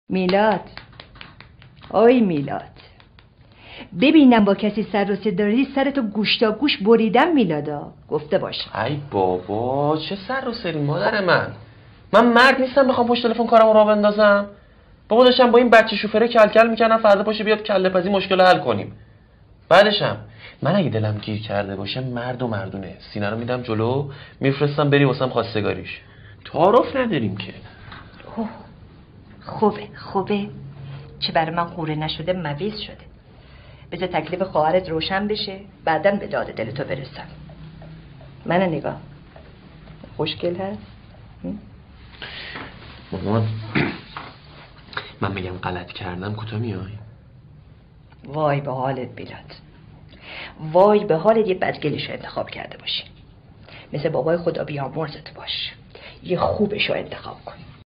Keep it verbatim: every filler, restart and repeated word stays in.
میلاد، آی میلاد، ببینم با کسی سر و صدا داری سرتو گوش تا گوش بریدم میلادا، گفته باش. ای بابا چه سر و سری مادر من من مرد نیستم بخوام پشت تلفن کارمو راه بندازم. بابا داشتم با این بچه شوفره کل کل میکنم فردا پاشه بیاد کله پزی مشکل حل کنیم. بعدشم من اگه دلم گیر کرده باشه مرد و مردونه، سینه رو میدم جلو میفرستم بری واسم خواستگاریش. تعارف نداریم که. اوه. خوبه خوبه، چه برای من خوره نشده مویز شده. بذار تکلیف خواهرت روشن بشه بعداً به داد دلتو برسم. منو نگاه، خوشگل هست. مامان من میگم غلط کردم کوتا میای؟ وای به حالت بیلاد، وای به حالت یه بدگلشو انتخاب کرده باشی. مثل بابای خدا بیامرزت باش، یه خوبشو انتخاب کن.